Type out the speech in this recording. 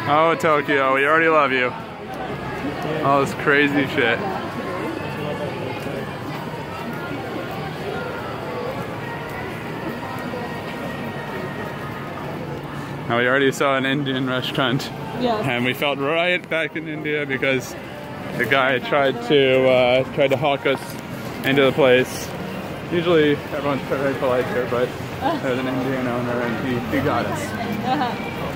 Oh, Tokyo, we already love you. All this crazy shit. Now we already saw an Indian restaurant, yes. And we felt right back in India because the guy tried to hawk us into the place. Usually everyone's very polite here, but there's an Indian owner and he got us.